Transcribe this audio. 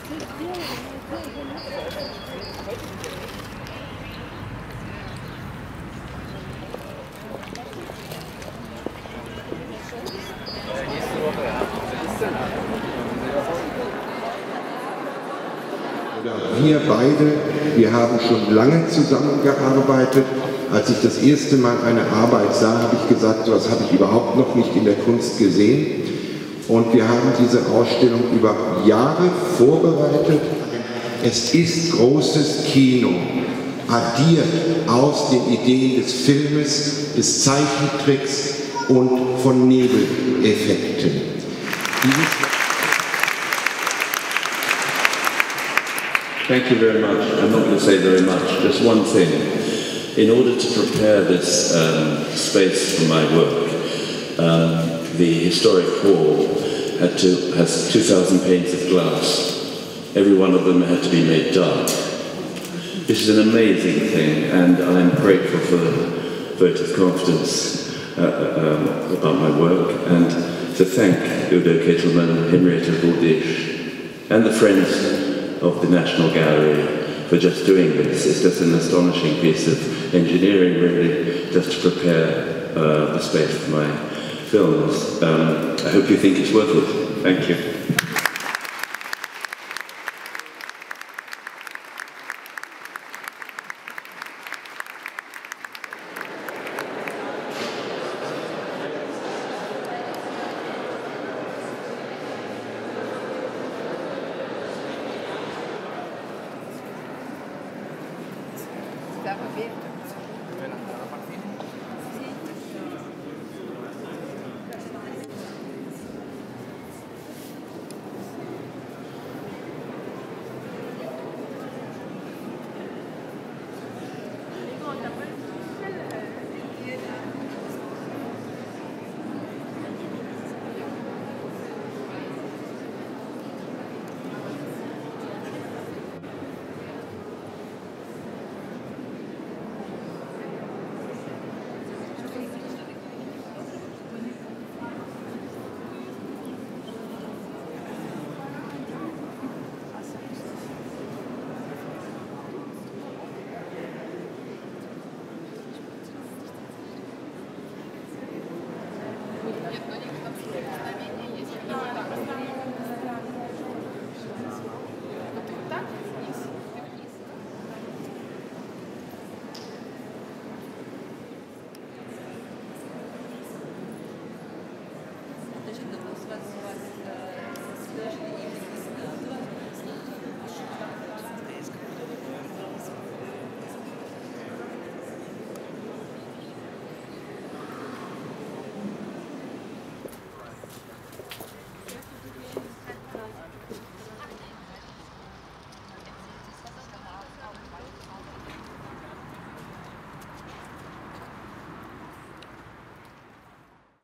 Wir beide, wir haben schon lange zusammengearbeitet. Als ich das erste Mal eine Arbeit sah, habe ich gesagt, so etwas habe ich überhaupt noch nicht in der Kunst gesehen. Und wir haben diese Ausstellung über Jahre vorbereitet. Es ist großes Kino, addiert aus den Ideen des Filmes, des Zeichentricks und von Nebeleffekten. Thank you very much. I'm not going to say very much, just one thing. In order to prepare this space for my work, the historic hall has 2,000 panes of glass. Every one of them had to be made dark. This is an amazing thing, and I'm grateful for the vote of confidence about my work, and to thank Udo Ketelmann, Henrietta Buldisch, and the friends of the National Gallery for just doing this. It's just an astonishing piece of engineering, really, just to prepare the space for my films. I hope you think it's worth it. Thank you. Tá,